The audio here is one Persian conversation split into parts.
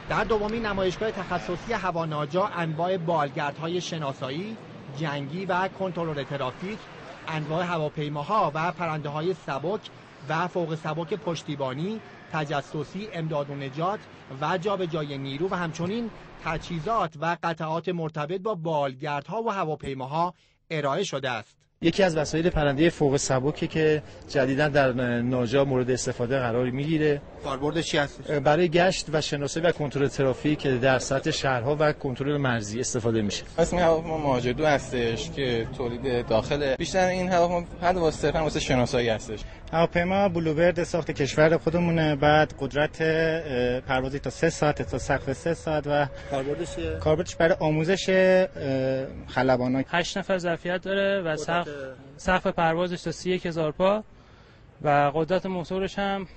در دومین نمایشگاه تخصصی هواناجا انواع بالگردهای شناسایی، جنگی و کنترل ترافیک، انواع هواپیماها و پرنده‌های سبک و فوق سبک پشتیبانی، تجسسی، امداد و نجات و جابجایی نیرو و همچنین تجهیزات و قطعات مرتبط با بالگردها و هواپیماها ارائه شده است. یکی از وسایل پرنده فوق سبکی که جدیداً در ناجا مورد استفاده قرار میگیره. کاربردش چی هست؟ برای گشت و شناسایی و کنترل ترافیک که در سطح شهرها و کنترل مرزی استفاده میشه. اسم هواپیما ماجدو هستش که تولید داخله. بیشتر این هواپیما صرفاً واسه شناسایی هستش. هواپیما بلوبرد ساخت کشور خودمونه. بعد قدرت پروازی تا 3 ساعت تا سقف 3 ساعت و کاربردش برای آموزش خلبانان. 8 نفر ظرفیت داره و سقف پروازش تا 31000 پا و قدرت موتورش هم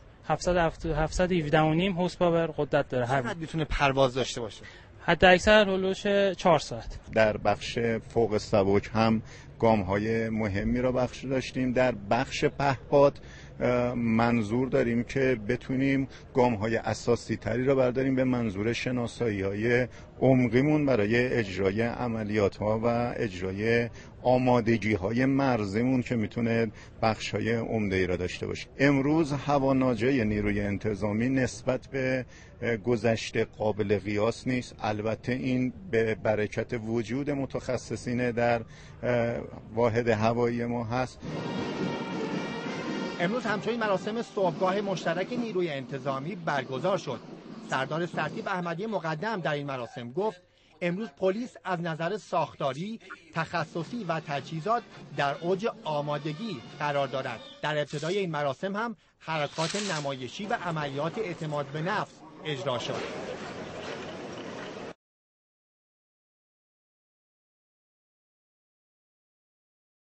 717.5 هورس پاور قدرت داره. چقدر میتونه پرواز داشته باشه؟ حد اکثر هولوش 4 ساعت. در بخش فوق سبک هم گام‌های مهمی را بخش داشتیم. در بخش پهپاد منظور داریم که بتونیم گام‌های اساسی تری را برداریم به منظور شناسایی‌های عمقیمون برای اجرای عملیات‌ها و اجرای آمادگی‌های مرزیمون که میتونه بخش‌های عمده‌ای را داشته باشه. امروز هواناجای نیروی انتظامی نسبت به گذشته قابل قیاس نیست. البته این به برکت وجود متخصصین در واحد هوایی ما هست. امروز همچنین مراسم صبحگاه مشترک نیروی انتظامی برگزار شد. سردار سرتیپ احمدی مقدم در این مراسم گفت امروز پلیس از نظر ساختاری، تخصصی و تجهیزات در اوج آمادگی قرار دارد. در ابتدای این مراسم هم حرکات نمایشی و عملیات اعتماد به نفس اجرا شد.